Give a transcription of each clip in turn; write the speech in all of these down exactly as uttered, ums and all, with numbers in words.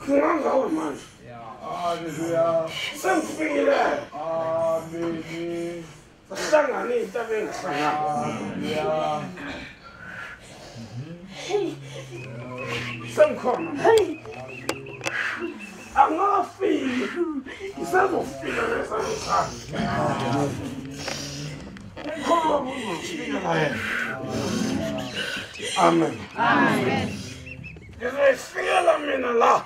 Kingangawe manje. Hallelujah. Sengifikile. Amen. Sahlangana izinto engihlangana. Hallelujah. Sengikhona. Hey. Angafiki. Isazofika lesangikhaya. Ngikholwa uzofika la yena. Amen. Amen. Ngizoyifika mina la.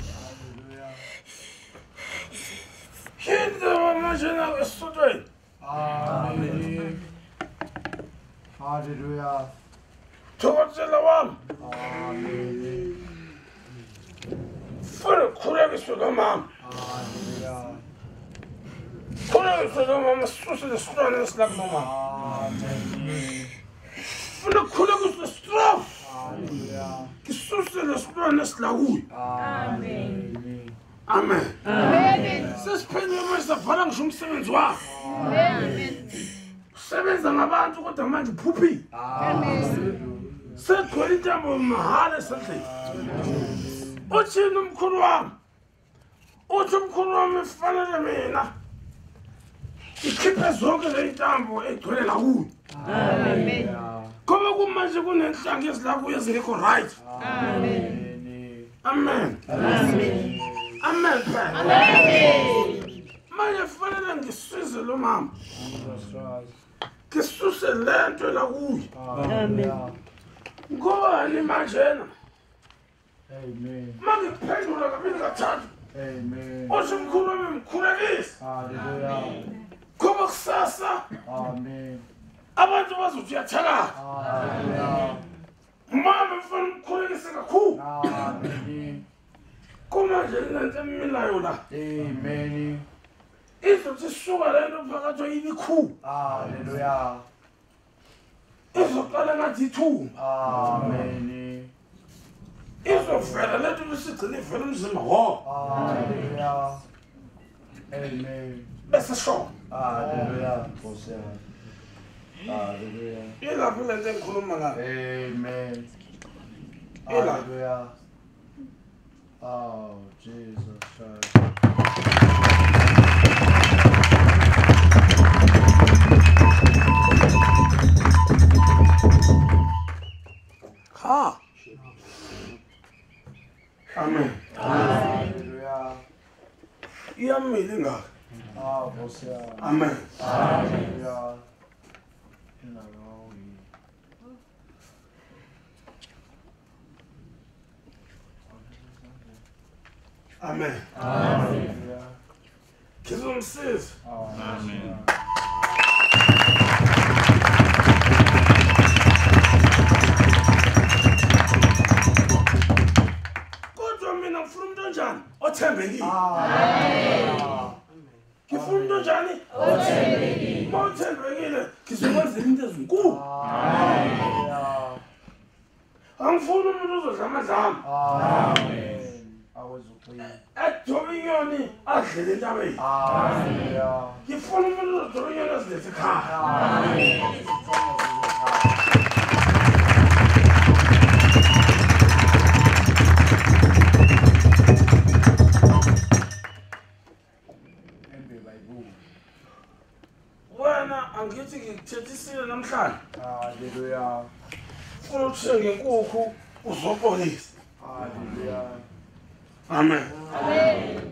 Hindi manje na esitweni. Amen. Hallelujah. Thokozela wami. Amen. Funa khulekiswe kamama. Hallelujah. Khulekiswe kamama sisuse lesilwane esilakuloma. Amen. Funa khulekiswe strong. Hallelujah. Kisuse lesilwane esilakuyo. Amen. Amen. Amen. Sesiphelile manje sabhala ngisho umsebenzi wakho. Amen. Usebenza ngabantu kodwa manje uphuphile. Amen. Segcwele intambo mahhala esandleni. Uthini umkhulu wami? Uthi umkhulu wami ufanele mina ikhiphe zonke le intambo egcwele la kuyo. Amen. Ngoba kumanje kunenhlanga ezilakuyo ezingekho right. Amen. Amen. Amen. Amen. Amen. Manje kufanele ngisize lo mama. Jesus. Ngisuse lento la kuyo. Amen. Ngobani manjena? Amen. Mangiphendula kabili kathathu. Amen. Uthi umkhulu wami mkhulekise. Hallelujah. Ngoba kusasa Amen. abantu bazothi uyathakala. Hallelujah. Mama mfana umkhulekise kakhulu. Amen. Kumanje lento emilayo la. Amen. Izothi suka lento phakathi ibikhulu. Hallelujah. Izoqala ngathi two. Amen. Izovela lento besigcina ivela umzimba wo. Hallelujah. Amen. Bese sho. Hallelujah. Hallelujah. Ilapho lento engikhuluma ngayo. Amen. Ela. Hallelujah. Oh, Jesus Christ. Ha. Amen. Hallelujah. Iyamile ngaka. Oh, Hosea. Amen. Hallelujah. In the wrong way. Amen. Hallelujah. Ngizomsiza. Oh, Amen. Kodwa mina ngifuna umuntu onjani? Othembekile. Hallelujah. Ngifuna umuntu onjani? Othembekile. Uma uthembekile, ngizokwenza into ezinkulu. Hallelujah. Angifuni umuntu ozodla amadlama. Amen. I was clean. Adobe inyoni adlele entabeni. Hallelujah. Ngifuna umuntu ozodoba inyoni azilethe ekhaya. Amen. Wena angithi ngikuthethisile namhlanje. Hallelujah. Ufuna uthenge inkukhu uzopolisa. Hallelujah. Amen. Amen.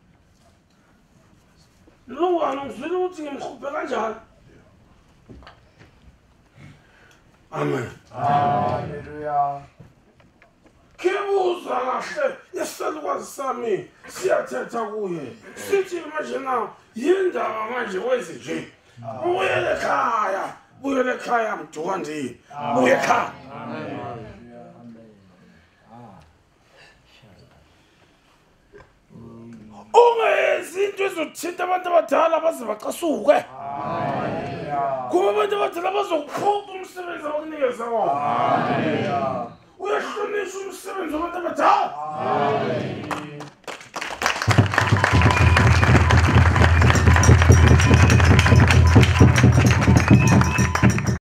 Lungana ngizwile ukuthi ngimkhuphe kanjani. Amen. Hallelujah. Kibuza kahle isalukwazi sami siyathetha kuye. Sithi manje na yindaba manje wenze nje. Buyele ekhaya. Buyele ekhaya mduka ndini. Buye ekhaya. Amen. Ungenzi into ezothinta abantu abadala baze bacasuke. Hallelujah. Kuba abantu abadala bazokuphuca umsebenzi abakunikeza wona. Hallelujah. Uyahlonishwa umsebenzi wabantu abadala. Amen.